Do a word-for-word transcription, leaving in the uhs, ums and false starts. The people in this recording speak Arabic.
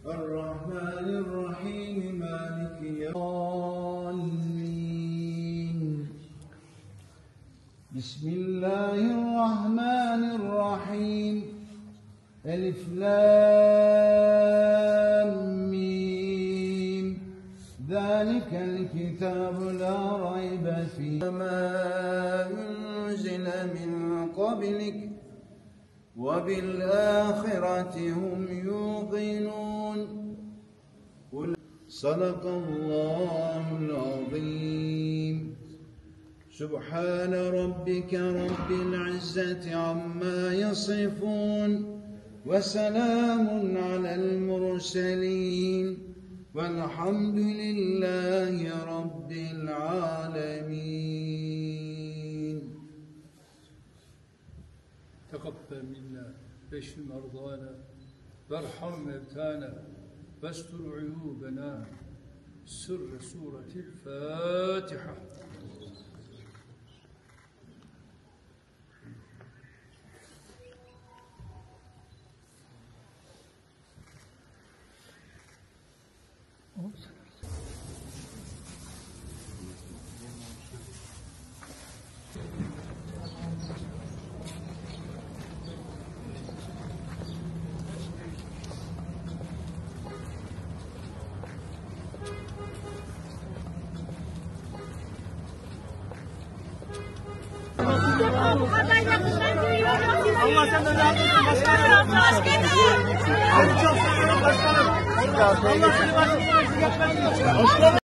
الرحمن الرحيم مالك يوم الدين. بسم الله الرحمن الرحيم. ألف لام ميم. ذلك الكتاب لا ريب فيه ما أنزل من قبلك وبالآخرة هم يوقنون. صدق الله العظيم. سبحان ربك رب العزة عما يصفون وسلام على المرسلين والحمد لله رب العالمين. تقبل منا واشف مرضانا وارحم موتانا واستر عيوبنا. سر سورة الفاتحة. Allah senden razı olsun başkanım. Başkanım. Çok sağ olun başkanım. Allah seni başkanım.